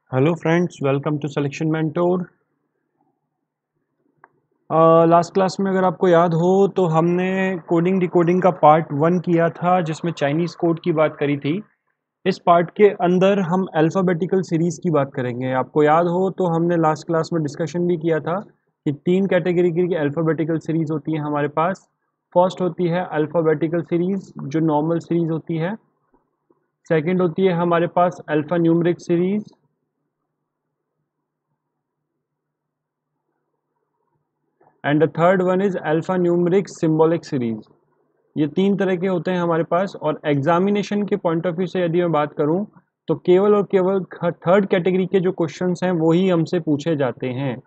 Hello friends, welcome to selection mentor. Last class में अगर आपको याद हो तो हमने कोडिंग डिकोडिंग का पार्ट 1 किया था जिसमें चाइनीज़ कोड की बात करी थी। इस पार्ट के अंदर हम अल्फ़ाबेटिकल सीरीज़ की बात करेंगे। आपको याद हो तो हमने लास्ट क्लास में डिस्कशन भी किया था कि 3 कैटेगरी की अल्फ़ाबेटिकल सीरीज़ होती है हमारे पास। फर्स्ट होती है अल्फ़ाबेटिकल सीरीज़ जो नॉर्मल सीरीज़ होती है। सेकंड होती है हमारे पास alpha numeric series. And the third one is alpha numeric symbolic series. ये 3 तरह के होते हैं हमारे पास। और एग्जामिनेशन के पॉइंट ऑफ व्यू से यदि मैं बात करूं तो केवल और केवल थर्ड कैटेगरी के जो क्वेश्चंस हैं वो ही हमसे पूछे जाते हैं।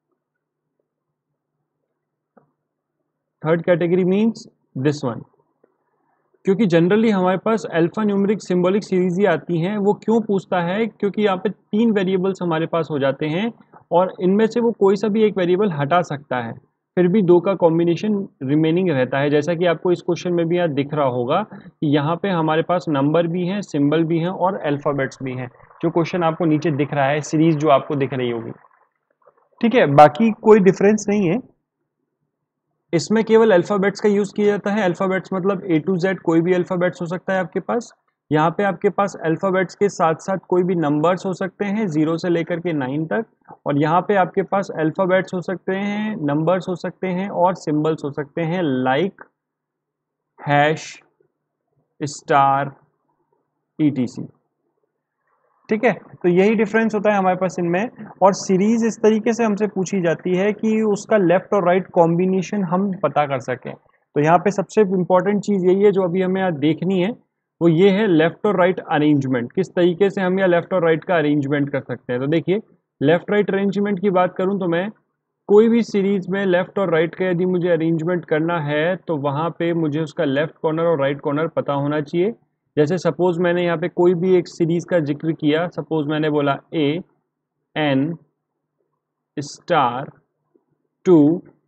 Third category means this one. क्योंकि जनरली हमारे पास अल्फा न्यूमेरिक सिंबॉलिक सीरीज ही आती हैं। वो क्यों पूछता है? क्योंकि यहाँ पे 3 वेरिएबल्स हमारे पास हो जाते हैं और इनमें से वो कोई सा भी एक वेरिएबल हटा सकता है, फिर भी 2 का कॉम्बिनेशन रिमेनिंग रहता है। जैसा कि आपको इस क्वेश्चन में भी यहाँ दिख रहा होगा कि यहाँ पे हमारे पास नंबर भी हैं, सिंबल भी हैं और अल्फ़ाबेट्स भी हैं। जो क्वेश्चन आपको नीचे दिख रहा है, सीरीज जो आपको दिख रही होगी, ठीक है, बाकी कोई डिफरेंस नहीं है। इसमें केवल अल्फ़ाबेट्स का यूज़ किया जाता है। अल्फ़ाबेट्स मतलब ए टू जेड कोई भी अल्फ़ाबेट्स हो सकता है आपके पास। यहाँ पे आपके पास अल्फ़ाबेट्स के साथ-साथ कोई भी नंबर्स हो सकते हैं 0 से लेकर के 9 तक। और यहाँ पे आपके पास अल्फ़ाबेट्स हो सकते हैं, नंबर्स हो सकते हैं और सिंबल्स हो सकते हैं लाइक हैश, स्टार, ईटीसी। ठीक है, तो यही डिफरेंस होता है हमारे पास इनमें। और सीरीज इस तरीके से हमसे पूछी जाती है कि उसका लेफ्ट और राइट कॉम्बिनेशन हम पता कर सकें। तो यहाँ पे सबसे इंपॉर्टेंट चीज़ यही है जो अभी हमें यहाँ देखनी है, वो ये है लेफ्ट और राइट अरेंजमेंट। किस तरीके से हम यहाँ लेफ्ट और राइट का अरेंजमेंट कर सकते हैं। तो देखिए, लेफ्ट राइट अरेंजमेंट की बात करूँ तो मैं कोई भी सीरीज में लेफ्ट और राइट का यदि मुझे अरेंजमेंट करना है तो वहाँ पे मुझे उसका लेफ्ट कॉर्नर और राइट कॉर्नर पता होना चाहिए। जैसे सपोज मैंने यहाँ पे कोई भी एक सीरीज का जिक्र किया, सपोज मैंने बोला A N star 2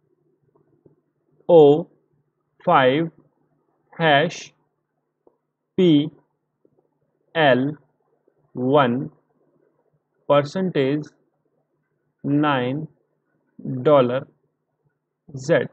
O 5 hash P L 1 percentage 9 dollar Z.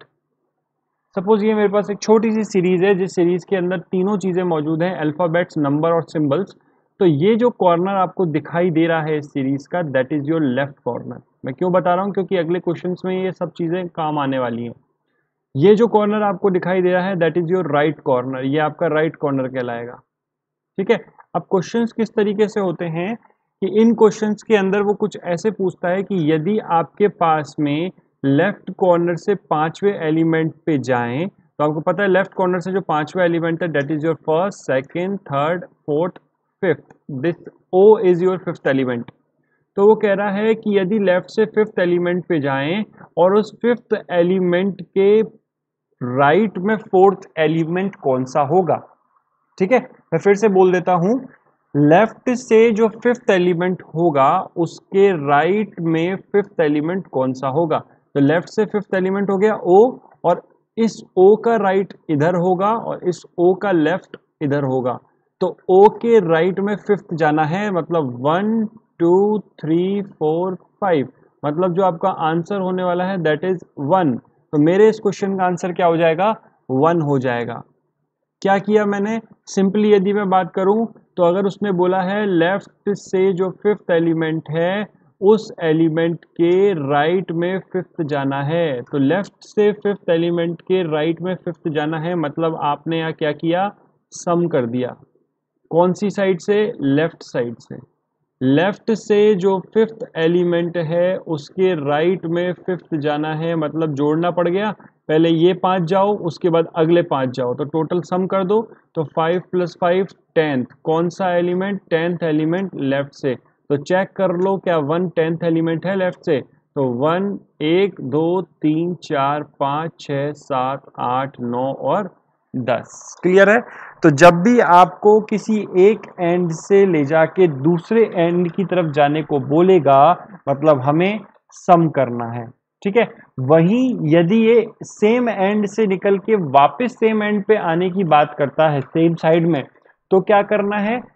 Suppose ये मेरे पास एक छोटी सी सीरीज है जिस सीरीज के अंदर तीनों चीजें मौजूद हैं, अल्फाबेट्स, नंबर और सिंबल्स। तो ये जो कॉर्नर आपको दिखाई दे रहा है इस सीरीज का, that is your left corner. मैं क्यों बता रहा हूँ? क्योंकि अगले क्वेश्चंस में ये सब चीजें काम आने वाली हैं। ये जो कॉर्नर आपको दिखाई दे रहा है that is your right corner. ये आपका राइट कॉर्नर कहलाएगा। ठीक है। अब क्वेश्चंस किस तरीके से होते हैं कि इन क्वेश्चंस के अंदर वो कुछ ऐसे पूछता है कि यदि आपके पास में लेफ्ट कॉर्नर से 5वें एलिमेंट पे जाएं, तो आपको पता है लेफ्ट कॉर्नर से जो 5वां एलिमेंट है that is your first, second, third, fourth, fifth. This O is your fifth element. तो वो कह रहा है कि यदि लेफ्ट से फिफ्थ एलिमेंट पे जाएं और उस फिफ्थ एलिमेंट के राइट में फोर्थ एलिमेंट कौन सा होगा। ठीक है, मैं फिर से बोल देता हूं, लेफ्ट से जो फिफ्थ एलिमेंट होगा उसके राइट में फिफ्थ एलिमेंट कौन सा होगा। तो लेफ्ट से फिफ्थ एलिमेंट हो गया ओ, और इस ओ का राइट इधर होगा और इस ओ का लेफ्ट इधर होगा। तो ओ के राइट में फिफ्थ जाना है, मतलब 1 2 3 4 5। मतलब जो आपका आंसर होने वाला है दैट इज 1। तो मेरे इस क्वेश्चन का आंसर क्या हो जाएगा? 1 हो जाएगा। क्या किया मैंने? सिंपली यदि मैं बात करूं तो अगर उसने बोला है लेफ्ट से जो फिफ्थ एलिमेंट है उस एलिमेंट के राइट में फिफ्थ जाना है, तो लेफ्ट से फिफ्थ एलिमेंट के राइट में फिफ्थ जाना है, मतलब आपने यहाँ क्या किया? सम कर दिया। कौन सी साइड से? लेफ्ट साइड से। लेफ्ट से जो फिफ्थ एलिमेंट है उसके राइट में फिफ्थ जाना है, मतलब जोड़ना पड़ गया। पहले ये 5 जाओ, उसके बाद अगले 5 जाओ, तो टोटल सम कर दो। तो 5 + 5 10th। कौन सा एलिमेंट? 10th एलिमेंट लेफ्ट से। तो चेक कर लो क्या 1 10th एलिमेंट है लेफ्ट से। तो 1 1 2 3 4 5 6 7 8 9 और 10। क्लियर है? तो जब भी आपको किसी एक एंड से ले जाके दूसरे एंड की तरफ जाने को बोलेगा, मतलब हमें सम करना है। ठीक है। वहीं यदि ये सेम एंड से निकल के वापस सेम एंड पे आने की बात करता है, सेम साइड में, तो क्या करना है?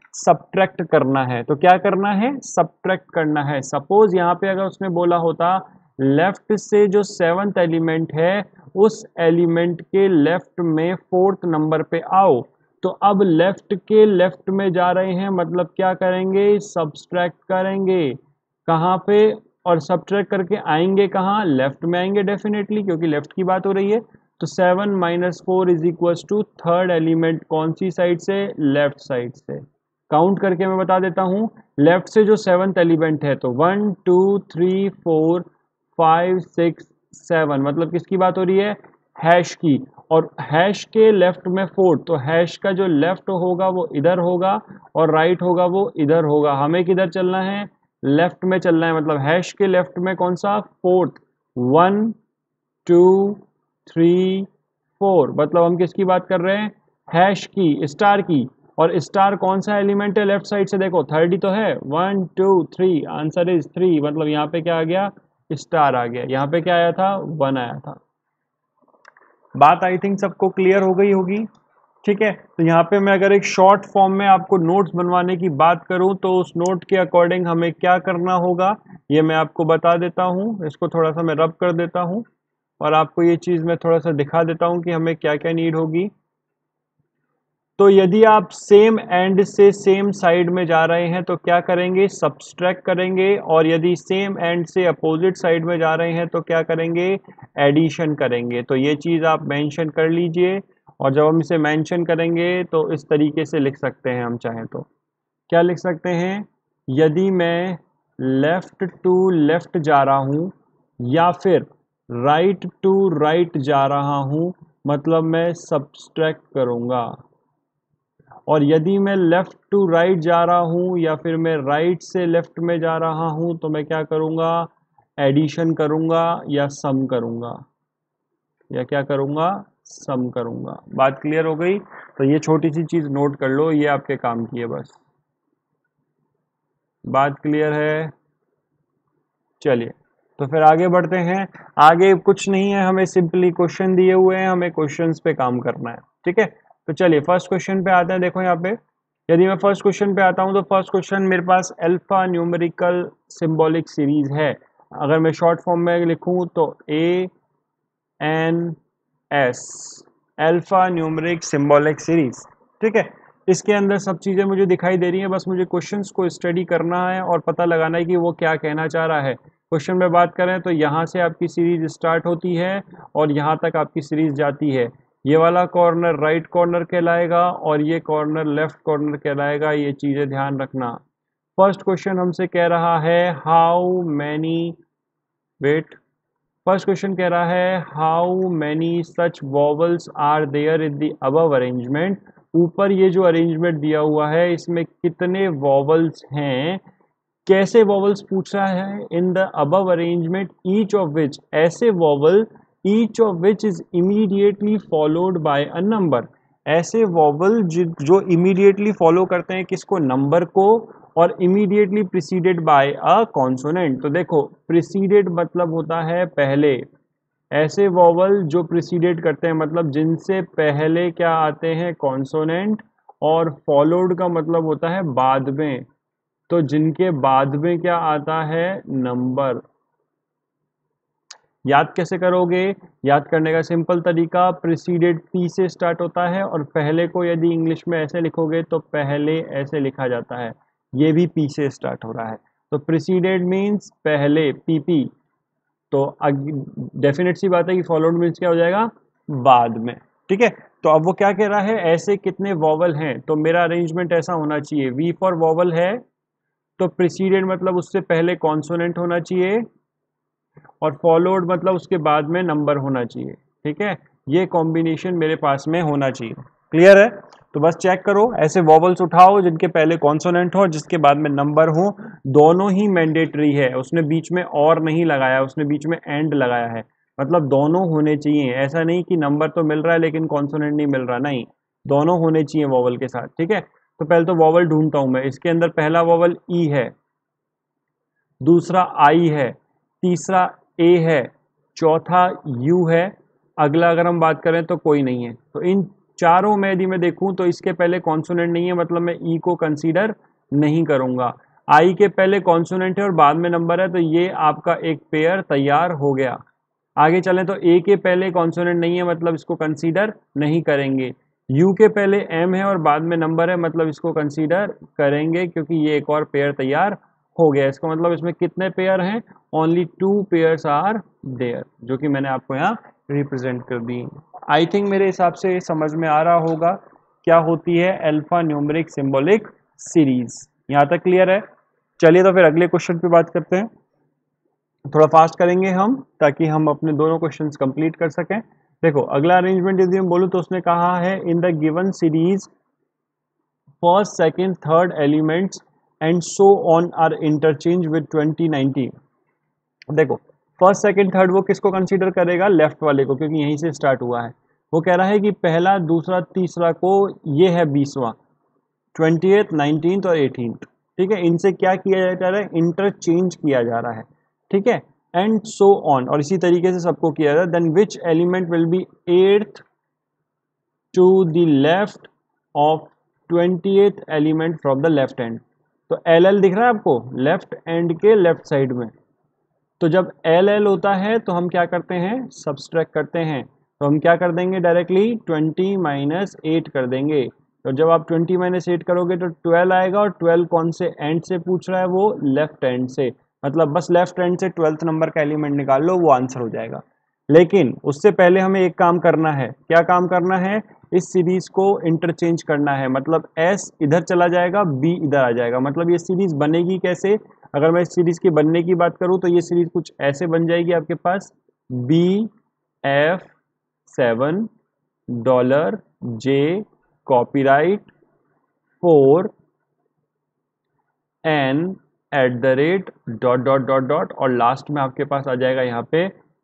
सब्ट्रैक्ट करना है। तो क्या करना है? सब्ट्रैक्ट करना है। सपोज यहाँ पे अगर उसने बोला होता लेफ्ट से जो 7th एलिमेंट है उस एलिमेंट के लेफ्ट में 4th नंबर पे आओ, तो अब लेफ्ट के लेफ्ट में जा रहे हैं मतलब क्या करेंगे? सब्ट्रैक्ट करेंगे। कहाँ पे? और सब्ट्रैक्ट करके आएंगे कहाँ? लेफ्ट में आएंगे डेफिनेटली, क्योंकि लेफ्ट की बात हो रही है। तो 7 - 4 is equal to third element कौन सी साइड से? लेफ्ट साइड से। काउंट करके मैं बता देता हूँ, लेफ्ट से जो 7th एलिमेंट है तो 1 2 3 4 5 6 7, मतलब किसकी बात हो रही है? हैश की। और हैश के लेफ्ट में 4, तो हैश का जो लेफ्ट होगा वो इधर होगा और राइट होगा वो इधर होगा। हमें किधर चलना है? लेफ्ट में चलना है। मतलब हैश के लेफ्ट में कौन सा? 4th। 1 2 3 4, मतलब हम किसकी बात कर रहे हैं? हैश की, स्टार की। और स्टार कौन सा एलिमेंट है लेफ्ट साइड से? देखो 3rd ही तो है। 1 2 3, आंसर इज 3। मतलब यहाँ पे क्या आ गया? स्टार आ गया। यहाँ पे क्या आया था? 1 आया था। बात आई थिंक सबको क्लियर हो गई होगी। ठीक है, तो यहाँ पे मैं अगर एक शॉर्ट फॉर्म में आपको नोट्स बनवाने की बात करूँ तो उस नोट के अकॉर्डिंग हमें क्या करना होगा ये मैं आपको बता देता हूँ। इसको थोड़ा सा मैं रब कर देता हूँ और आपको ये चीज़ मैं थोड़ा सा दिखा देता हूँ कि हमें क्या क्या नीड होगी। तो यदि आप सेम एंड से सेम साइड में जा रहे हैं तो क्या करेंगे? सब्सट्रैक्ट करेंगे। और यदि सेम एंड से अपोजिट साइड में जा रहे हैं तो क्या करेंगे? एडिशन करेंगे। तो ये चीज़ आप मेंशन कर लीजिए। और जब हम इसे मेंशन करेंगे तो इस तरीके से लिख सकते हैं हम चाहें तो। क्या लिख सकते हैं? यदि मैं लेफ़्ट टू लेफ़्ट जा रहा हूँ या फिर राइट टू राइट जा रहा हूँ, मतलब मैं सब्सट्रैक्ट करूँगा। और यदि मैं लेफ़्ट टू राइट जा रहा हूँ या फिर मैं राइट से लेफ़्ट में जा रहा हूँ तो मैं क्या करूँगा? एडिशन करूँगा या सम करूँगा। या क्या करूँगा? सम करूँगा। बात क्लियर हो गई? तो ये छोटी सी चीज़ नोट कर लो, ये आपके काम की है बस। बात क्लियर है? चलिए, तो फिर आगे बढ़ते हैं। आगे कुछ नहीं है, हमें सिंपली क्वेश्चन दिए हुए हैं, हमें क्वेश्चंस पे काम करना है। ठीक है, तो चलिए फर्स्ट क्वेश्चन पे आते हैं। देखो यहाँ पे, यदि मैं फर्स्ट क्वेश्चन पे आता हूँ तो फर्स्ट क्वेश्चन मेरे पास अल्फा न्यूमेरिकल सिंबॉलिक सीरीज है। अगर मैं शॉर्ट फॉर्म में लिखूँ तो ANS, alpha numeric symbolic series. ठीक है, इसके अंदर सब चीज़ें मुझे दिखाई दे रही हैं, बस मुझे क्वेश्चंस को स्टडी करना है और पता लगाना है कि वो क्या कहना चाह रहा है। क्वेश्चन में बात करें तो यहाँ से आपकी सीरीज स्टार्ट होती है और यहाँ तक आपकी सीरीज जाती है। ये वाला कॉर्नर राइट कॉर्नर कहलाएगा और ये कॉर्नर लेफ्ट कॉर्नर कहलाएगा। ये चीज़ें ध्यान रखना। फर्स्ट क्वेश्चन हमसे कह रहा है how many, wait, first question कह रहा है how many such vowels are there in the above arrangement. ऊपर ये जो अरेंजमेंट दिया हुआ है इसमें कितने वॉवल्स हैं। कैसे वॉवल्स पूछ रहा है? In the above arrangement each of which, ऐसे vowel each of which is immediately followed by a number. ऐसे वॉवल जो इमीडिएटली फॉलो करते हैं किसको? नंबर को। और immediately preceded by a consonant. तो देखो प्रिसीडेड मतलब होता है पहले। ऐसे वॉवल जो प्रिसीडेड करते हैं मतलब जिनसे पहले क्या आते हैं? कॉन्सोनेंट। और फॉलोड का मतलब होता है बाद में। तो जिनके बाद में क्या आता है? नंबर। याद कैसे करोगे? याद करने का सिंपल तरीका, प्रिसीडेड पी से स्टार्ट होता है और पहले को यदि इंग्लिश में ऐसे लिखोगे तो पहले ऐसे लिखा जाता है। ये भी पी से स्टार्ट हो रहा है। तो प्रिसीडेड मीन्स पहले, पीपी। तो डेफिनेट सी बात है कि फॉलोड मीन्स क्या हो जाएगा? बाद में। ठीक है, तो अब वो क्या कह रहा है? ऐसे कितने वॉवल हैं? तो मेरा अरेंजमेंट ऐसा होना चाहिए, वी फॉर वॉवल है तो प्रिसीडेड मतलब उससे पहले कॉन्सोनेंट होना चाहिए और फॉलोड मतलब उसके बाद में नंबर होना चाहिए। ठीक है, ये कॉम्बिनेशन मेरे पास में होना चाहिए। क्लियर है? तो बस चेक करो, ऐसे वॉवल्स उठाओ जिनके पहले कॉन्सोनेंट हो जिसके बाद में नंबर हो। दोनों ही मैंडेटरी है, उसने बीच में और नहीं लगाया, उसने बीच में एंड लगाया है। मतलब दोनों होने चाहिए। ऐसा नहीं कि नंबर तो मिल रहा है लेकिन कॉन्सोनेंट नहीं मिल रहा, नहीं, दोनों होने चाहिए वॉवल के साथ। ठीक है, तो पहले तो वॉवल ढूंढता हूं मैं। इसके अंदर पहला वॉवल ई है, दूसरा आई है, तीसरा ए है, चौथा यू है, अगला अगर हम बात करें तो कोई नहीं है। तो इन चारों में यदि मैं देखूं तो इसके पहले कॉन्सोनेंट नहीं है, मतलब मैं ई को कंसीडर नहीं करूंगा। आई के पहले कॉन्सोनेंट है और बाद में नंबर है, तो ये आपका एक पेयर तैयार हो गया। आगे चलें तो ए के पहले कॉन्सोनेंट नहीं है, मतलब इसको कंसीडर नहीं करेंगे। यू के पहले एम है और बाद में नंबर है, मतलब इसको कंसीडर करेंगे क्योंकि ये एक और पेयर तैयार हो गया। इसका मतलब इसमें कितने पेयर हैं? ओनली 2 पेयर्स आर देयर, जो कि मैंने आपको यहाँ रिप्रेजेंट कर दी। आई थिंक मेरे हिसाब से समझ में आ रहा होगा क्या होती है अल्फा न्यूमेरिक सिंबॉलिक सीरीज। यहाँ तक क्लियर है? चलिए तो फिर अगले क्वेश्चन पे बात करते हैं। थोड़ा फास्ट करेंगे हम ताकि हम अपने दोनों क्वेश्चंस कंप्लीट कर सकें। देखो अगला अरेंजमेंट यदि हम बोलूँ तो उसने कहा है in the given series first second third elements and so on are interchange with 2090। देखो फर्स्ट सेकंड थर्ड वो किसको कंसीडर करेगा? लेफ्ट वाले को, क्योंकि यहीं से स्टार्ट हुआ है। वो कह रहा है कि पहला दूसरा तीसरा को, ये है 20वां, 20th 19th और 18th, ठीक है, इनसे क्या किया जा रहा है? इंटरचेंज किया जा रहा है, ठीक है, एंड सो ऑन, और इसी तरीके से सबको किया जा रहा है। Then which element will be 8th to the left of 20th element from the left end. तो एल एल दिख रहा है आपको लेफ्ट एंड के लेफ्ट साइड में। तो जब एल एल होता है तो हम क्या करते हैं? सब्सट्रैक्ट करते हैं। तो हम क्या कर देंगे? डायरेक्टली 20 माइनस 8 कर देंगे। तो जब आप 20 माइनस 8 करोगे तो 12 आएगा, और 12 कौन से एंड से पूछ रहा है? वो लेफ्ट एंड से, मतलब बस लेफ्ट एंड से 12th नंबर का एलिमेंट निकाल लो, वो आंसर हो जाएगा। लेकिन उससे पहले हमें एक काम करना है। क्या काम करना है? इस सीरीज को इंटरचेंज करना है, मतलब एस इधर चला जाएगा, बी इधर आ जाएगा। मतलब ये सीरीज बनेगी कैसे? अगर मैं इस सीरीज के बनने की बात करूं तो ये सीरीज कुछ ऐसे बन जाएगी आपके पास, BF7 $J कॉपीराइट 4 N @ और लास्ट में आपके पास आ जाएगा यहाँ पे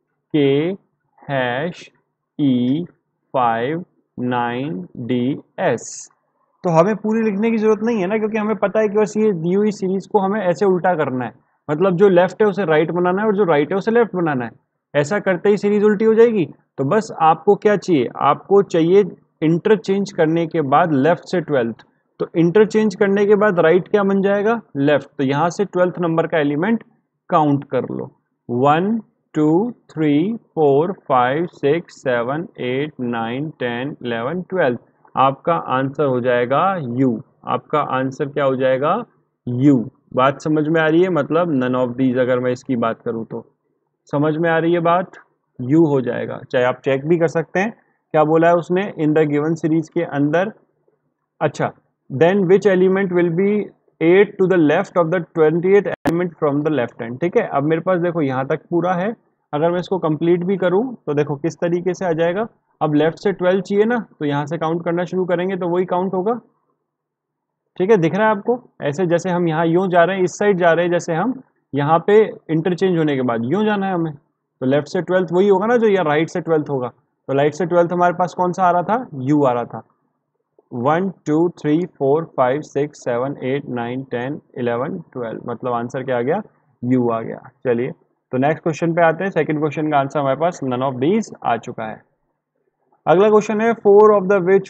K#E59DS। तो हमें पूरी लिखने की जरूरत नहीं है ना, क्योंकि हमें पता है कि बस ये दी हुई सीरीज को हमें ऐसे उल्टा करना है। मतलब जो लेफ्ट है उसे राइट बनाना है और जो राइट है उसे लेफ्ट बनाना है। ऐसा करते ही सीरीज उल्टी हो जाएगी। तो बस आपको क्या चाहिए? आपको चाहिए इंटरचेंज करने के बाद लेफ्ट से 12th। तो इंटरचेंज करने के बाद राइट क्या बन जाएगा? लेफ्ट। तो यहां से 12th नंबर का एलिमेंट काउंट कर लो। 1 2 3 4 5 6 7 8 9 10 11 12। आपका आंसर हो जाएगा U। आपका आंसर क्या हो जाएगा? U। बात समझ में आ रही है? मतलब नन ऑफ दीज, अगर मैं इसकी बात करूं तो समझ में आ रही है बात? U हो जाएगा। चाहे आप चेक भी कर सकते हैं क्या बोला है उसने इन द गिवन सीरीज के अंदर। अच्छा, then which element will be 8 to the left of the 20th element from the left hand. ठीक है, अब मेरे पास देखो यहाँ तक पूरा है। अगर मैं इसको कंप्लीट भी करूँ तो देखो किस तरीके से आ जाएगा। अब लेफ्ट से 12 चाहिए ना, तो यहाँ से काउंट करना शुरू करेंगे तो वही काउंट होगा। ठीक है, दिख रहा है आपको? ऐसे जैसे हम यहाँ यूँ जा रहे हैं, इस साइड जा रहे हैं, जैसे हम यहाँ पे इंटरचेंज होने के बाद यूँ जाना है हमें, तो लेफ्ट से 12th वही होगा ना जो या राइट से 12th होगा। तो राइट से 12th हमारे पास कौन सा आ रहा था? यू आ रहा था। 1 2 3 4 5 6 7 8 9 10 11 12, मतलब आंसर क्या आ गया? यू आ गया। चलिए तो नेक्स्ट क्वेश्चन पे आते हैं। सेकंड क्वेश्चन का आंसर हमारे पास नन ऑफ दीज आ चुका है। अगला क्वेश्चन है 4 of the which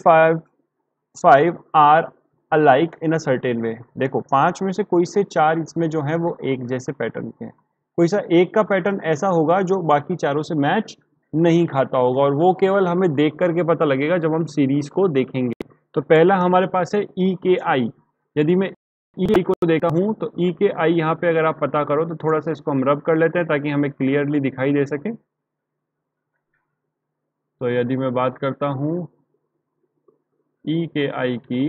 5 are alike in a certain way. देखो 5 में से कोई से 4 इसमें जो है वो एक जैसे पैटर्न के हैं। कोई सा एक का पैटर्न ऐसा होगा जो बाकी चारों से मैच नहीं खाता होगा, और वो केवल हमें देख करके पता लगेगा जब हम सीरीज को देखेंगे। तो पहला हमारे पास है ई के आई। यदि मैं ई के आई को देखा हूं तो ई के आई यहाँ पे अगर आप पता करो तो थोड़ा सा इसको हम रब कर लेते हैं ताकि हमें क्लियरली दिखाई दे सके। तो यदि मैं बात करता हूं ई के आई की,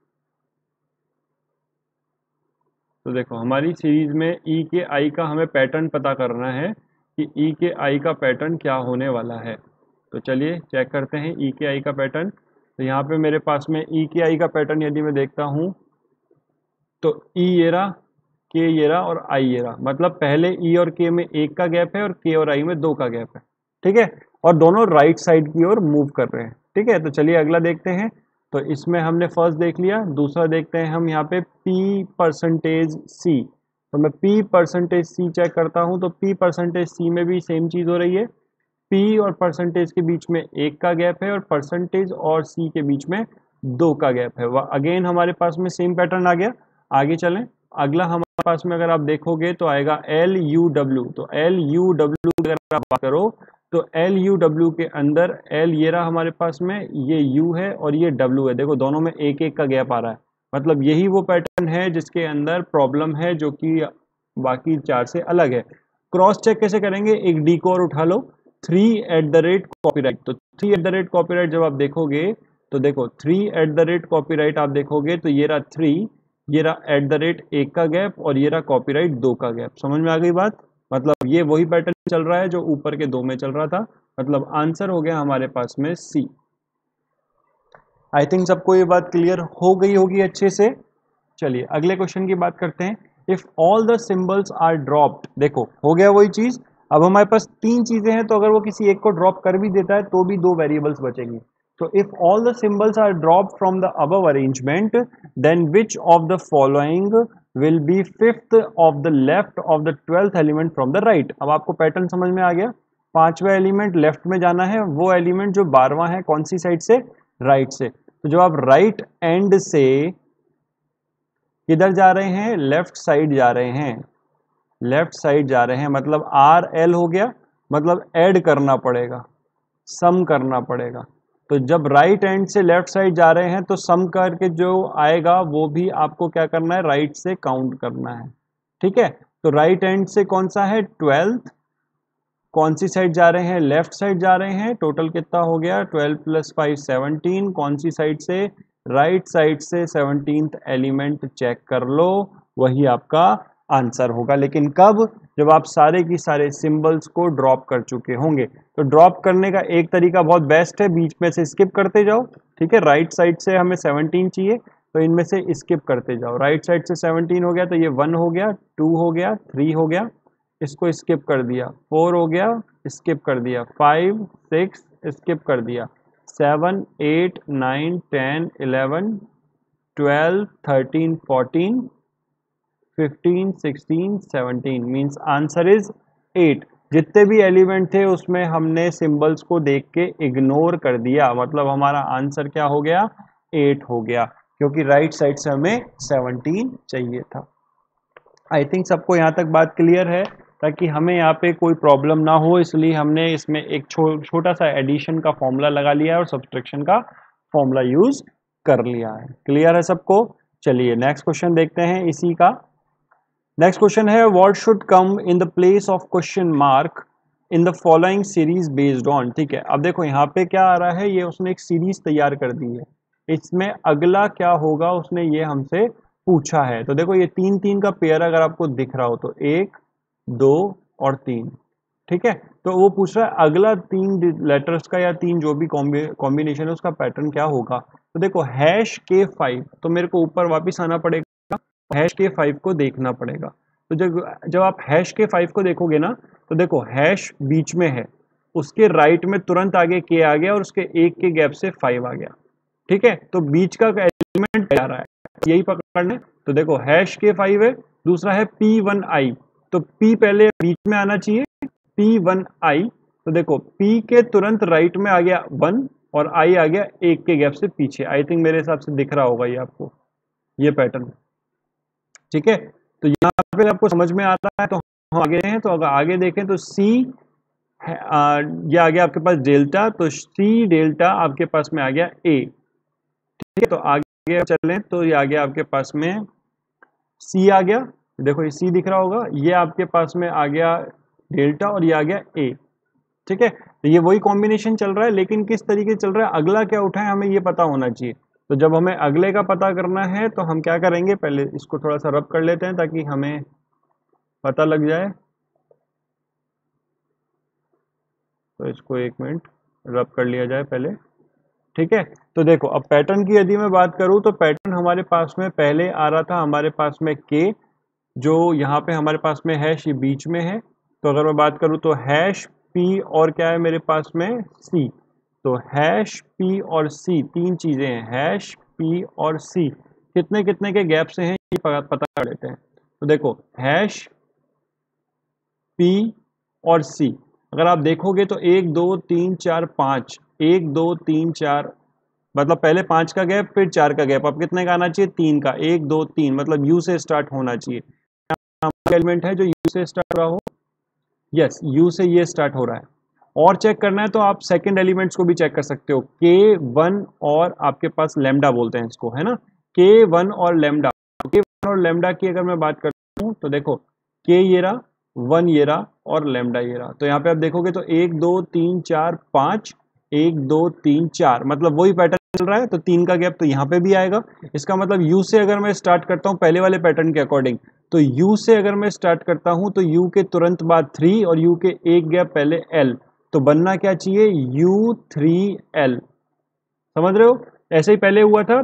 तो देखो हमारी सीरीज में ई के आई का हमें पैटर्न पता करना है कि ई के आई का पैटर्न क्या होने वाला है। तो चलिए चेक करते हैं ई के आई का पैटर्न। तो यहाँ पे मेरे पास में ई के आई का पैटर्न यदि मैं देखता हूँ तो ई ये रहा, के ये रहा और आई ये रहा। मतलब पहले ई और के में 1 का गैप है और के और आई में 2 का गैप है। ठीक है, और दोनों राइट साइड की ओर मूव कर रहे हैं। ठीक है, तो चलिए अगला देखते हैं। तो इसमें हमने फर्स्ट देख लिया। दूसरा देखते हैं हम यहाँ पे P%C। तो मैं P%C चेक करता हूँ तो P%C में भी सेम चीज़ हो रही है। P और परसेंटेज के बीच में 1 का गैप है और परसेंटेज और C के बीच में 2 का गैप है। वह अगेन हमारे पास में सेम पैटर्न आ गया। आगे चलें, अगला हमारे पास में अगर आप देखोगे तो आएगा LUW। तो LUW अगर आप बात करो तो LUW के अंदर L ये रहा हमारे पास में, ये U है और ये W है। देखो दोनों में 1-1 का गैप आ रहा है, मतलब यही वो पैटर्न है जिसके अंदर प्रॉब्लम है, जो कि बाकी 4 से अलग है। क्रॉस चेक कैसे करेंगे, एक डी को और उठा लो, 3@copyright। तो 3@copyright जब आप देखोगे तो देखो 3@copyright आप देखोगे तो ये रहा 3, ये रहा @ 1 का गैप और ये रहा कॉपीराइट 2 का गैप। समझ में आ गई बात? मतलब ये वही पैटर्न चल रहा है जो ऊपर के 2 में चल रहा था। मतलब आंसर हो गया हमारे पास में सी। आई थिंक सबको ये बात क्लियर हो गई होगी अच्छे से। चलिए अगले क्वेश्चन की बात करते हैं। If all the symbols are dropped, देखो हो गया वही चीज। अब हमारे पास 3 चीजें हैं, तो अगर वो किसी एक को ड्रॉप कर भी देता है तो भी 2 वेरिएबल्स बचेंगे। तो if all the symbols are dropped from the above arrangement, then which of the following will be fifth of the left of the 12th element from the right. अब आपको पैटर्न समझ में आ गया। 5वां एलिमेंट लेफ्ट में जाना है, वो एलिमेंट जो 12वां है कौन सी साइड से, राइट से। तो जब आप राइट एंड से किधर जा रहे हैं, लेफ्ट साइड जा रहे हैं, लेफ्ट साइड जा रहे हैं, मतलब RL हो गया, मतलब ऐड करना पड़ेगा, सम करना पड़ेगा। तो जब राइट एंड से लेफ्ट साइड जा रहे हैं तो सम करके जो आएगा वो भी आपको क्या करना है, राइट से काउंट करना है। ठीक है, तो राइट एंड से कौन सा है, 12th, कौन सी साइड जा रहे हैं, लेफ्ट साइड जा रहे हैं। टोटल कितना हो गया, 12 + 5 17। कौन सी साइड से, राइट साइड से 17th एलिमेंट चेक कर लो, वही आपका आंसर होगा। लेकिन कब, जब आप सारे की सारे सिंबल्स को ड्रॉप कर चुके होंगे। तो ड्रॉप करने का एक तरीका बहुत बेस्ट है, बीच में से स्किप करते जाओ। ठीक है, राइट साइड से हमें 17 चाहिए तो इनमें से स्किप करते जाओ। राइट साइड से 17 हो गया तो ये 1 हो गया, 2 हो गया, 3 हो गया, इसको स्किप कर दिया, 4 हो गया, स्किप कर दिया, 5 6 स्किप कर दिया, 7 8 9 10 11 12 13 14 15 16 17। Means answer is 8। जितने भी एलिमेंट थे उसमें हमने सिंबल्स को देख के इग्नोर कर दिया, मतलब हमारा आंसर क्या हो गया, 8 हो गया, क्योंकि राइट साइड से हमें 17 चाहिए था। आई थिंक सबको यहाँ तक बात क्लियर है, ताकि हमें यहाँ पे कोई प्रॉब्लम ना हो, इसलिए हमने इसमें एक छोटा सा एडिशन का फॉर्मूला लगा लिया है और सब्सट्रैक्शन का फॉर्मूला यूज कर लिया है। क्लियर है सबको? चलिए नेक्स्ट क्वेश्चन देखते हैं इसी का। नेक्स्ट क्वेश्चन है, what should come in the place of question mark in the following series based on. ठीक है, अब देखो यहाँ पे क्या आ रहा है, ये उसने एक सीरीज तैयार कर दी है, इसमें अगला क्या होगा उसने ये हमसे पूछा है। तो देखो ये 3-3 का पेयर अगर आपको दिख रहा हो तो 1 2 और 3। ठीक है, तो वो पूछ रहा है अगला 3 लेटर्स का या 3 जो भी कॉम्बिनेशन है उसका पैटर्न क्या होगा। तो देखो #K5, तो मेरे को ऊपर वापस आना पड़ेगा, #K5 को देखना पड़ेगा। तो जब आप #K5 को देखोगे ना, तो देखो हैश बीच में है, उसके राइट में तुरंत आगे K आ गया और उसके 1 के गैप से 5 आ गया। ठीक है, तो बीच का एलिमेंट आ रहा है, यही पकड़ना है। तो देखो #K5 है, दूसरा है P1I, तो P पहले बीच में आना चाहिए, P1I। तो देखो P के तुरंत राइट में आ गया 1 और I आ गया 1 के गैप से पीछे। आई थिंक मेरे हिसाब से दिख रहा होगा ये आपको, ये पैटर्न। ठीक है, तो यहाँ पे आपको समझ में आ रहा है। तो हम आगे हैं, तो अगर आगे देखें तो C ये आ गया आपके पास डेल्टा, तो C डेल्टा आपके पास में आ गया A। ठीक है, तो आगे चलें तो ये आ गया आपके पास में C आ गया, देखो ये C दिख रहा होगा, ये आपके पास में आ गया डेल्टा और ये आ गया A। ठीक है, तो ये वही कॉम्बिनेशन चल रहा है, लेकिन किस तरीके से चल रहा है, अगला क्या उठा है, हमें ये पता होना चाहिए। तो जब हमें अगले का पता करना है तो हम क्या करेंगे, पहले इसको थोड़ा सा रब कर लेते हैं ताकि हमें पता लग जाए। तो इसको 1 मिनट रब कर लिया जाए पहले। ठीक है, तो देखो अब पैटर्न की यदि मैं बात करूं तो पैटर्न हमारे पास में पहले आ रहा था हमारे पास में K, जो यहाँ पे हमारे पास में हैश ये बीच में है। तो अगर मैं बात करूँ तो #P और क्या है मेरे पास में C। तो #P और C 3 चीज़ें हैं, #P और C कितने कितने के गैप से हैं ये पता कर लेते हैं। तो देखो #P और C, अगर आप देखोगे तो 1 2 3 4 5, 1 2 3 4, मतलब पहले 5 का गैप फिर 4 का गैप, अब कितने का आना चाहिए? 3 का, 1 2 3, मतलब यू से स्टार्ट होना चाहिए। एलिमेंट है जो यू से स्टार्ट हो रहा हो, यस यू से ये स्टार्ट हो रहा है। और चेक करना है तो आप सेकंड एलिमेंट्स को भी चेक कर सकते हो, K1 और आपके पास लैम्डा बोलते हैं इसको, है ना, K1 और लैम्डा। K1 और लैम्डा की अगर मैं बात करता हूँ तो देखो K ये रहा, 1 ये रहा और लैम्डा ये रहा। तो यहाँ पे आप देखोगे तो 1 2 3 4 5, 1 2 3 4, मतलब वही पैटर्न चल रहा है, तो 3 का गैप तो यहाँ पे भी आएगा। इसका मतलब U से अगर मैं स्टार्ट करता हूँ पहले वाले पैटर्न के अकॉर्डिंग, तो U से अगर मैं स्टार्ट करता हूं तो U के तुरंत बाद 3 और U के एक गैप पहले L, तो बनना क्या चाहिए? U3L। समझ रहे हो? ऐसे ही पहले हुआ था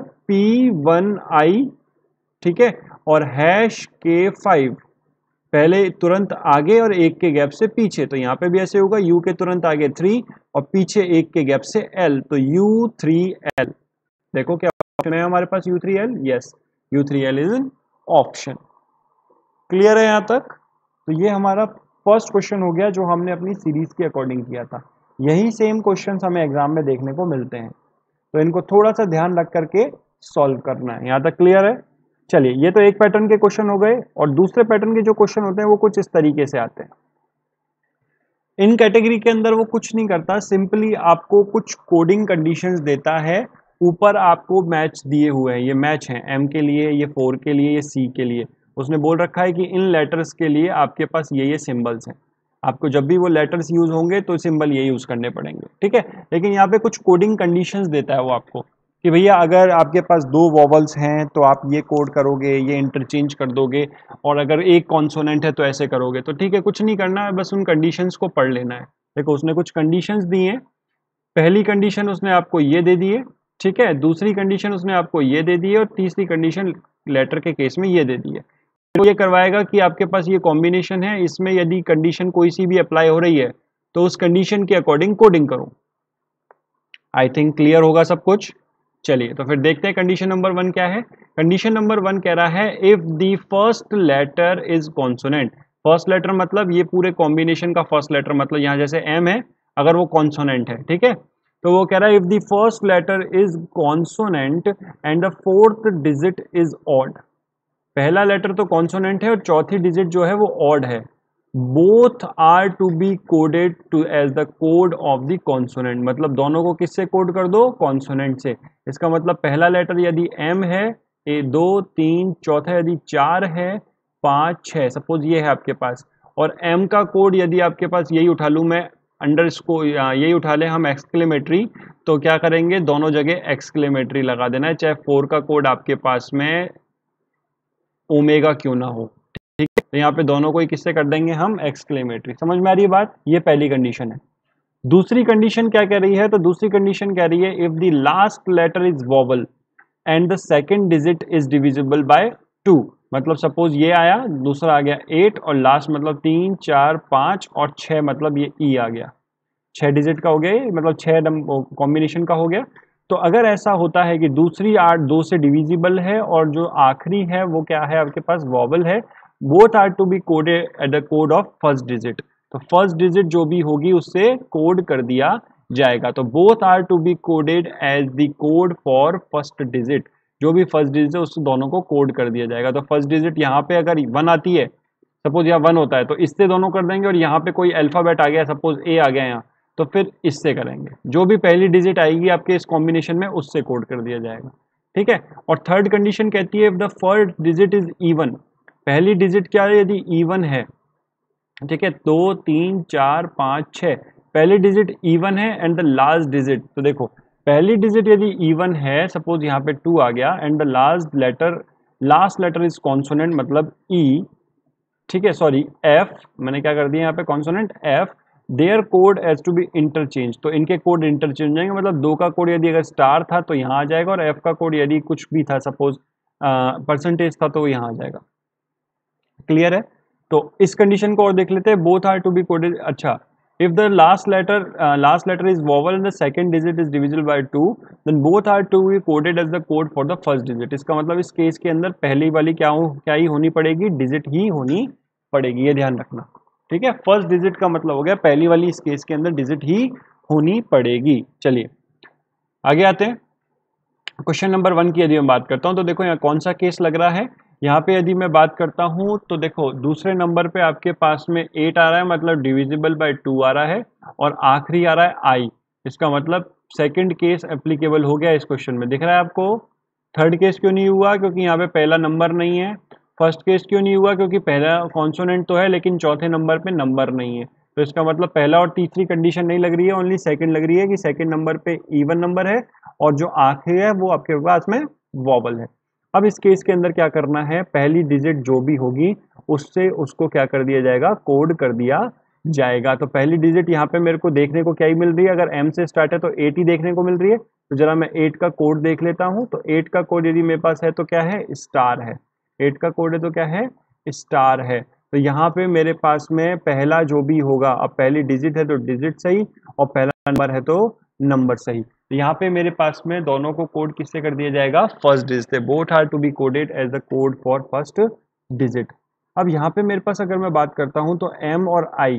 P1I, ठीक है, और हैश K5, पहले तुरंत आगे और एक के गैप से पीछे, तो यहाँ पे भी ऐसे होगा, U के तुरंत आगे 3 और पीछे एक के गैप से L, तो U3L। देखो क्या ऑप्शन है हमारे पास? U3L, yes, U3L is an option. Clear है यहाँ तक? तो ये हमारा फर्स्ट क्वेश्चन हो गया जो हमने अपनी सीरीज के अकॉर्डिंग किया था। यही सेम क्वेश्चंस हमें एग्जाम में देखने को मिलते हैं, तो इनको थोड़ा सा ध्यान रख करके सॉल्व करना है। यहाँ तक क्लियर है? चलिए, ये तो एक पैटर्न के क्वेश्चन हो गए, और दूसरे पैटर्न के जो क्वेश्चन होते हैं वो कुछ इस तरीके से आते हैं। इन कैटेगरी के अंदर वो कुछ नहीं करता, सिंपली आपको कुछ कोडिंग कंडीशंस देता है, ऊपर आपको मैच दिए हुए हैं, ये मैच हैं, M के लिए, ये 4 के लिए, ये C के लिए। उसने बोल रखा है कि इन लेटर्स के लिए आपके पास ये सिंबल्स हैं, आपको जब भी वो लेटर्स यूज होंगे तो सिंबल ये यूज करने पड़ेंगे, ठीक है। लेकिन यहाँ पे कुछ कोडिंग कंडीशंस देता है वो आपको, कि भैया अगर आपके पास 2 वॉवल्स हैं तो आप ये कोड करोगे, ये इंटरचेंज कर दोगे, और अगर एक कॉन्सोनेंट है तो ऐसे करोगे। तो ठीक है, कुछ नहीं करना है, बस उन कंडीशंस को पढ़ लेना है। देखो उसने कुछ कंडीशंस दी हैं, पहली कंडीशन उसने आपको ये दे दी है, ठीक है, दूसरी कंडीशन उसने आपको ये दे दी है, और तीसरी कंडीशन लेटर के केस में ये दे दी है। तो ये करवाएगा कि आपके पास ये कॉम्बिनेशन है, इसमें यदि कंडीशन कोई सी भी अप्लाई हो रही है तो उस कंडीशन के अकॉर्डिंग कोडिंग करो। आई थिंक क्लियर होगा सब कुछ। चलिए तो फिर देखते हैं कंडीशन नंबर 1 क्या है। कंडीशन नंबर 1 कह रहा है if the first letter is consonant. First letter मतलब ये पूरे कॉम्बिनेशन का फर्स्ट लेटर, मतलब यहाँ जैसे M है, अगर वो कॉन्सोनेंट है, ठीक है, तो वो कह रहा है if the first letter is consonant and the fourth digit is odd. पहला लेटर तो कॉन्सोनेंट है और चौथी डिजिट जो है वो ऑड है। Both are to be coded to as the code of the consonant, मतलब दोनों को किससे कोड कर दो? कॉन्सोनेंट से। इसका मतलब पहला लेटर यदि M है, 2 3, चौथा यदि 4 है, 5 6, सपोज ये है आपके पास, और M का कोड यदि आपके पास यही उठा लूँ मैं, अंडर इसको यही उठा लें हम एक्सक्लेमेटरी, तो क्या करेंगे? दोनों जगह एक्सक्लेमेटरी लगा देना है, चाहे 4 का कोड आपके पास में ओमेगा क्यों ना हो, ठीक है। तो यहाँ पे दोनों को ही किससे कर देंगे हम? एक्सक्लेमेटरी। समझ में आ रही है बात? ये पहली कंडीशन है। दूसरी कंडीशन क्या कह रही है? तो दूसरी कंडीशन कह रही है if the last letter is vowel and the second digit is divisible by 2, मतलब सपोज ये आया, दूसरा आ गया 8 और लास्ट मतलब 3 4 5 और 6, मतलब ये ई आ गया, 6 डिजिट का हो गया ये, मतलब 6 कॉम्बिनेशन का हो गया। तो अगर ऐसा होता है कि दूसरी 8 2 से डिविजिबल है और जो आखिरी है वो क्या है आपके पास? वॉवल है, both are to be coded at the code of first digit, तो फर्स्ट डिजिट जो भी होगी उससे कोड कर दिया जाएगा। तो both are to be coded as the code for first digit, जो भी फर्स्ट डिजिट है उस दोनों को कोड कर दिया जाएगा। तो फर्स्ट डिजिट यहाँ पे अगर 1 आती है, सपोज यहाँ 1 होता है, तो इससे दोनों कर देंगे, और यहाँ पे कोई अल्फाबेट आ गया, सपोज ए आ गया यहाँ, तो फिर इससे करेंगे, जो भी पहली डिजिट आएगी आपके इस कॉम्बिनेशन में उससे कोड कर दिया जाएगा, ठीक है। और थर्ड कंडीशन कहती है if the first digit is even, पहली डिजिट क्या है? यदि इवन है, ठीक है, 2 3 4 5 6, पहली डिजिट इवन है एंड द लास्ट डिजिट, तो देखो पहली डिजिट यदि इवन है, सपोज यहाँ पे 2 आ गया, and the last letter is consonant मतलब ई, ठीक है, सॉरी एफ, मैंने क्या कर दिया यहाँ पे? Consonant F, their code as to be interchange, तो इनके कोड इंटरचेंज हो जाएंगे, मतलब 2 का कोड यदि अगर स्टार था तो यहाँ आ जाएगा, और एफ का कोड यदि कुछ भी था, सपोज परसेंटेज था, तो वो यहाँ आ जाएगा। क्लियर है? तो इस कंडीशन को और देख लेते हैं, both are to be coded. अच्छा, if the last letter is vowel and the second digit is divisible by 2, then both are to be coded as the code for the first digit। इसका मतलब इस case के अंदर पहली वाली क्या ही होनी पड़ेगी? डिजिट ही होनी पड़ेगी, ये ध्यान रखना। ठीक है, फर्स्ट डिजिट का मतलब हो गया पहली वाली इस केस के अंदर डिजिट ही होनी पड़ेगी। चलिए आगे आते हैं। क्वेश्चन नंबर 1 की यदि मैं बात करता हूं तो देखो यहाँ कौन सा केस लग रहा है। यहाँ पे यदि मैं बात करता हूं तो देखो दूसरे नंबर पे आपके पास में 8 आ रहा है, मतलब डिविजिबल बाय 2 आ रहा है, और आखिरी आ रहा है आई। इसका मतलब सेकंड केस एप्लीकेबल हो गया इस क्वेश्चन में। दिख रहा है आपको? थर्ड केस क्यों नहीं हुआ? क्योंकि यहाँ पे पहला नंबर नहीं है। फर्स्ट केस क्यों नहीं हुआ? क्योंकि पहला कॉन्सोनेंट तो है लेकिन चौथे नंबर पे नंबर नहीं है। तो इसका मतलब पहला और तीसरी कंडीशन नहीं लग रही है, ओनली सेकंड लग रही है कि सेकंड नंबर पे इवन नंबर है और जो आखिरी है वो आपके पास में वॉवल है। अब इस केस के अंदर क्या करना है, पहली डिजिट जो भी होगी उससे उसको क्या कर दिया जाएगा, कोड कर दिया जाएगा। तो पहली डिजिट यहाँ पे मेरे को देखने को क्या ही मिल रही है, अगर एम से स्टार्ट है तो 8 ही देखने को मिल रही है। तो जरा मैं 8 का कोड देख लेता हूँ। तो 8 का कोड यदि मेरे पास है तो क्या है, स्टार है। 8 का कोड है तो क्या है, स्टार है। तो यहाँ पे मेरे पास में पहला जो भी होगा, अब पहली डिजिट है तो डिजिट सही, और पहला नंबर है तो नंबर सही। तो यहाँ पे मेरे पास में दोनों को कोड किससे कर दिया जाएगा, फर्स्ट डिजिट से। Both are to be coded as the code for first digit. अब यहाँ पे मेरे पास अगर मैं बात करता हूँ तो एम और आई,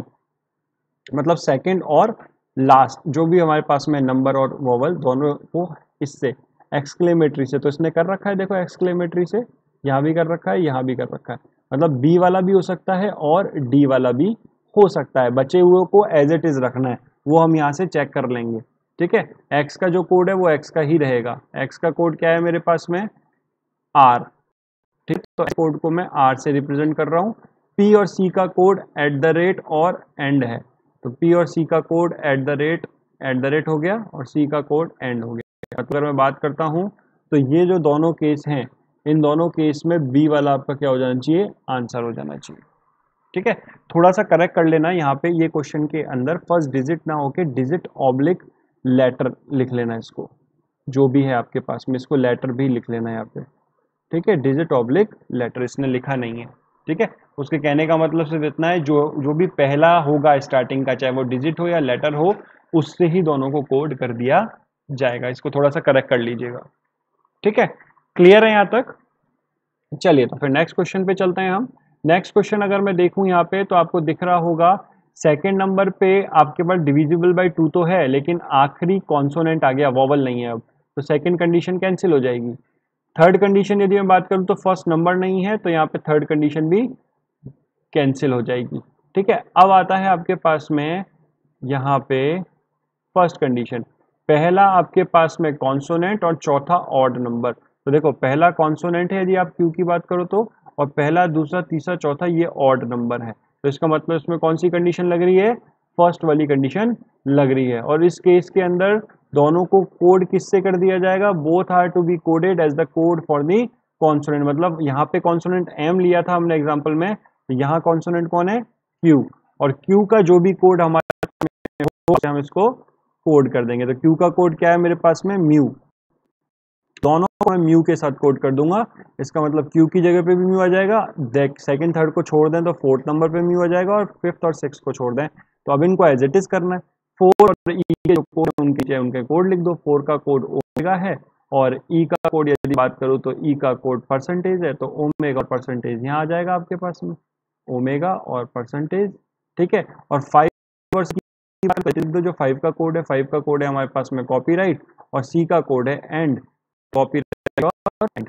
मतलब सेकंड और लास्ट जो भी हमारे पास में नंबर और वोवल दोनों को इससे एक्सक्लेमेटरी से, तो इसने कर रखा है देखो एक्सक्लेमेटरी से, यहाँ भी कर रखा है, यहाँ भी कर रखा है। मतलब बी वाला भी हो सकता है और डी वाला भी हो सकता है। बचे हुए को एज इट इज रखना है, वो हम यहाँ से चेक कर लेंगे। ठीक है, एक्स का जो कोड है वो एक्स का ही रहेगा। एक्स का कोड क्या है मेरे पास में, आर। ठीक, तो कोड को मैं आर से रिप्रेजेंट कर रहा हूँ। पी और सी का कोड एट द रेट और एंड है। तो पी और सी का कोड एट द रेट हो गया, और सी का कोड एंड हो गया। अगर मैं बात करता हूँ तो ये जो दोनों केस हैं, इन दोनों केस में बी वाला आपका क्या हो जाना चाहिए, आंसर हो जाना चाहिए। ठीक है, थोड़ा सा करेक्ट कर लेना यहाँ पे, ये क्वेश्चन के अंदर फर्स्ट डिजिट ना होके डिजिट ऑब्लिक लेटर लिख लेना इसको, जो भी है आपके पास में इसको लेटर भी लिख लेना यहाँ पे। ठीक है, डिजिट ऑब्लिक लेटर इसने लिखा नहीं है। ठीक है, उसके कहने का मतलब सिर्फ इतना है, जो जो भी पहला होगा स्टार्टिंग का, चाहे वो डिजिट हो या लेटर हो, उससे ही दोनों को कोड कर दिया जाएगा। इसको थोड़ा सा करेक्ट कर लीजिएगा। ठीक है, क्लियर है यहाँ तक? चलिए तो फिर नेक्स्ट क्वेश्चन पे चलते हैं हम। नेक्स्ट क्वेश्चन अगर मैं देखूं यहाँ पे तो आपको दिख रहा होगा सेकेंड नंबर पे आपके पास डिविजिबल बाय 2 तो है, लेकिन आखिरी कॉन्सोनेंट आ गया, वॉवल नहीं है अब। तो सेकेंड कंडीशन कैंसिल हो जाएगी। थर्ड कंडीशन यदि मैं बात करूं तो फर्स्ट नंबर नहीं है, तो यहाँ पे थर्ड कंडीशन भी कैंसिल हो जाएगी। ठीक है, अब आता है आपके पास में यहाँ पे फर्स्ट कंडीशन, पहला आपके पास में कॉन्सोनेंट और चौथा ऑड नंबर। तो देखो पहला कॉन्सोनेंट है यदि आप क्यू की बात करो तो, और पहला दूसरा तीसरा चौथा ये ऑड नंबर है। तो इसका मतलब इसमें कौन सी कंडीशन लग रही है, फर्स्ट वाली कंडीशन लग रही है। और इस केस के अंदर दोनों को कोड किससे कर दिया जाएगा, both are to be coded as the code for the consonant. मतलब यहाँ पे कॉन्सोनेंट एम लिया था हमने एग्जाम्पल में, तो यहाँ कॉन्सोनेंट कौन है, क्यू। और क्यू का जो भी कोड हमारे हम इसको कोड कर देंगे। तो क्यू का कोड क्या है मेरे पास में, म्यू। दोनों को मैं म्यू के साथ कोड कर दूंगा। इसका मतलब क्यू की जगह पे भी म्यू आ जाएगा, देख सेकंड थर्ड को छोड़ दें तो फोर्थ नंबर पे म्यू आ जाएगा, और फिफ्थ और सिक्स को छोड़ दें तो अब इनको एज इट इज करना है। फोर और ई के जो कोड उनके कोड लिख दो। फोर का कोड ओमेगा है, और ई का कोड यदि बात करूँ तो ई का कोड परसेंटेज है, तो ओमेगा और परसेंटेज यहाँ आ जाएगा आपके पास में, ओमेगा और परसेंटेज। ठीक है, और 5 जो 5 का कोड है, 5 का कोड है हमारे पास में कॉपीराइट, और सी का कोड है एंड। कॉपीराइट और एंड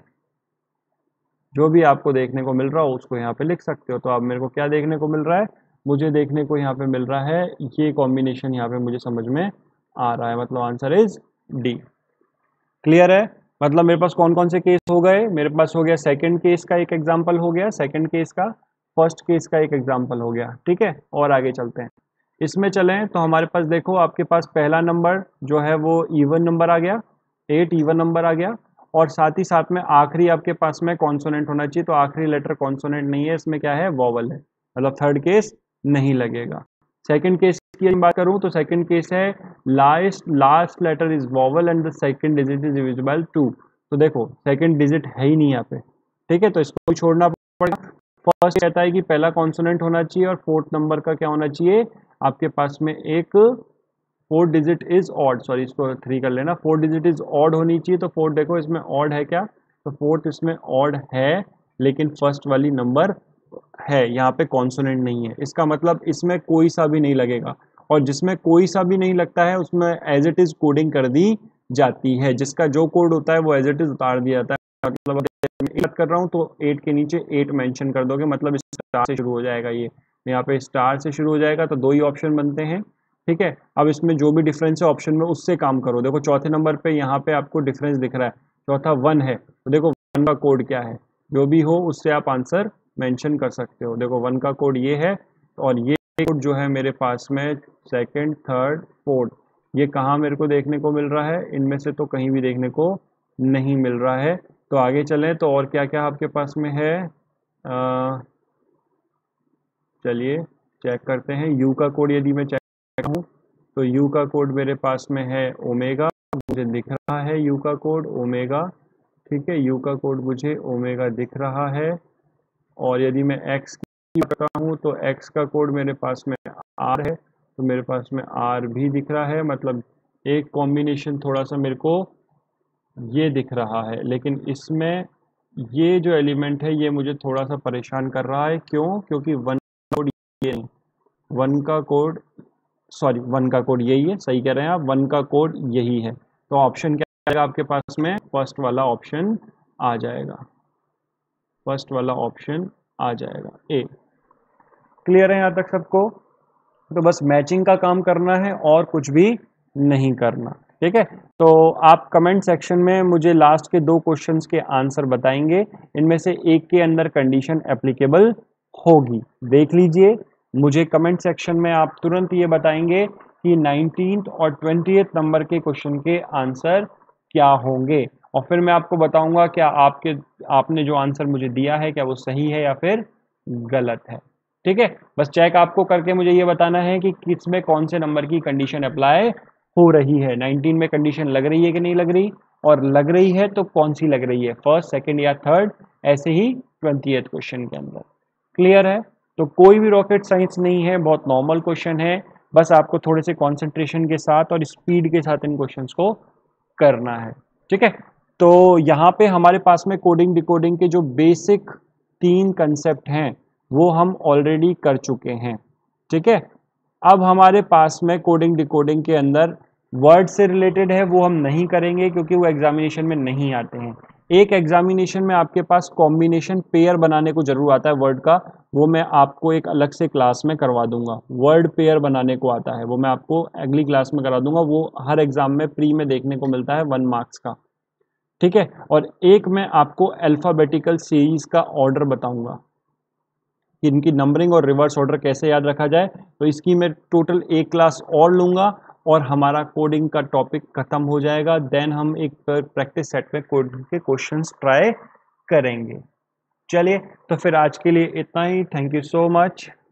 जो भी आपको देखने को मिल रहा हो उसको यहाँ पे लिख सकते हो। तो अब मेरे को क्या देखने को मिल रहा है, मुझे देखने को यहाँ पे मिल रहा है ये कॉम्बिनेशन यहाँ पे मुझे समझ में आ रहा है, मतलब आंसर इज डी। क्लियर है? मतलब मेरे पास कौन कौन से केस हो गए, मेरे पास हो गया सेकंड केस का एक एग्जांपल हो गया, सेकंड केस का, फर्स्ट केस का एक एग्जांपल हो गया। ठीक है, और आगे चलते हैं। इसमें चलें तो हमारे पास देखो आपके पास पहला नंबर जो है वो इवन नंबर आ गया, 8 इवन नंबर आ गया, और साथ ही साथ में आखिरी आपके पास में कॉन्सोनेंट होना चाहिए। तो आखिरी लेटर कॉन्सोनेंट नहीं है, इसमें क्या है, वॉवल है, मतलब थर्ड केस नहीं लगेगा। सेकंड केस की बात करूं तो सेकंड केस है last letter is vowel and the second digit is divisible 2। तो देखो सेकंड डिजिट है ही नहीं यहाँ पे। ठीक है, तो इसको छोड़ना पड़ेगा। फर्स्ट कहता है कि पहला कॉन्सोनेंट होना चाहिए, और फोर्थ नंबर का क्या होना चाहिए आपके पास में, एक fourth digit is odd, sorry इसको 3 कर लेना, फोर्थ डिजिट इज ऑड होनी चाहिए। तो फोर्थ देखो इसमें ऑड है क्या, तो फोर्थ इसमें ऑड है, लेकिन फर्स्ट वाली नंबर है यहाँ पे कॉन्सोनेंट नहीं है, इसका मतलब इसमें कोई सा भी नहीं लगेगा, और जिसमें कोई सा भी नहीं लगता है उसमें एज इट इज़ कोडिंग कर दी जाती है, जिसका जो कोड होता है वो एज इट इज़ उतार दिया जाता है। मतलब मैं बात कर रहा हूँ तो 8 के नीचे 8 मेंशन कर दोगे, मतलब स्टार से शुरू हो जाएगा, ये यहाँ पे स्टार से शुरू हो जाएगा, तो 2 ही ऑप्शन बनते हैं। ठीक है, अब इसमें जो भी डिफरेंस है ऑप्शन में उससे काम करो। देखो चौथे नंबर पे यहाँ पे आपको डिफरेंस दिख रहा है, चौथा 1 है, तो देखो 1 का कोड क्या है, जो भी हो उससे आप आंसर मेंशन कर सकते हो। देखो 1 का कोड ये है, और ये कोड जो है मेरे पास में सेकंड, थर्ड, फोर्थ, ये कहाँ मेरे को देखने को मिल रहा है, इनमें से तो कहीं भी देखने को नहीं मिल रहा है। तो आगे चलें तो और क्या क्या आपके पास में है, चलिए चेक करते हैं। यू का कोड यदि मैं चेक करूँ तो यू का कोड मेरे पास में है ओमेगा, मुझे दिख रहा है यू का कोड ओमेगा। ठीक है, यू का कोड मुझे ओमेगा दिख रहा है। और यदि मैं एक्स की करता हूँ तो एक्स का कोड मेरे पास में आर है, तो मेरे पास में आर भी दिख रहा है। मतलब एक कॉम्बिनेशन थोड़ा सा मेरे को ये दिख रहा है, लेकिन इसमें ये जो एलिमेंट है ये मुझे थोड़ा सा परेशान कर रहा है। क्यों? क्योंकि वन कोड ये नहीं, वन का कोड, सॉरी वन का कोड यही है, सही कह रहे हैं आप, वन का कोड यही है। तो ऑप्शन क्या आएगा आपके पास में, फर्स्ट वाला ऑप्शन आ जाएगा, फर्स्ट वाला ऑप्शन आ जाएगा ए। क्लियर है यहाँ तक सबको? तो बस मैचिंग का काम करना है और कुछ भी नहीं करना। ठीक है, तो आप कमेंट सेक्शन में मुझे लास्ट के 2 क्वेश्चंस के आंसर बताएंगे, इनमें से एक के अंदर कंडीशन एप्लीकेबल होगी, देख लीजिए। मुझे कमेंट सेक्शन में आप तुरंत ये बताएंगे कि 19th और 20th नंबर के क्वेश्चन के आंसर क्या होंगे, और फिर मैं आपको बताऊंगा क्या आपने जो आंसर मुझे दिया है क्या वो सही है या फिर गलत है। ठीक है, बस चेक आपको करके मुझे ये बताना है कि किस में कौन से नंबर की कंडीशन अप्लाई हो रही है। 19 में कंडीशन लग रही है कि नहीं लग रही, और लग रही है तो कौन सी लग रही है, फर्स्ट, सेकंड या थर्ड, ऐसे ही 20th क्वेश्चन के अंदर। क्लियर है? तो कोई भी रॉकेट साइंस नहीं है, बहुत नॉर्मल क्वेश्चन है, बस आपको थोड़े से कॉन्सेंट्रेशन के साथ और स्पीड के साथ इन क्वेश्चंस को करना है। ठीक है, तो यहाँ पे हमारे पास में कोडिंग डिकोडिंग के जो बेसिक 3 कंसेप्ट हैं वो हम ऑलरेडी कर चुके हैं। ठीक है, अब हमारे पास में कोडिंग डिकोडिंग के अंदर वर्ड से रिलेटेड है, वो हम नहीं करेंगे क्योंकि वो एग्जामिनेशन में नहीं आते हैं। एक एग्जामिनेशन में आपके पास कॉम्बिनेशन पेयर बनाने को जरूर आता है वर्ड का, वो मैं आपको एक अलग से क्लास में करवा दूंगा। वर्ड पेयर बनाने को आता है, वो मैं आपको अगली क्लास में करा दूंगा, वो हर एग्जाम में प्री में देखने को मिलता है 1 मार्क्स का। ठीक है, और एक मैं आपको अल्फ़ाबेटिकल सीरीज का ऑर्डर बताऊंगा कि इनकी नंबरिंग और रिवर्स ऑर्डर कैसे याद रखा जाए। तो इसकी मैं टोटल एक क्लास और लूँगा और हमारा कोडिंग का टॉपिक खत्म हो जाएगा। देन हम एक प्रैक्टिस सेट में कोडिंग के क्वेश्चंस ट्राई करेंगे। चलिए, तो फिर आज के लिए इतना ही। Thank you so much.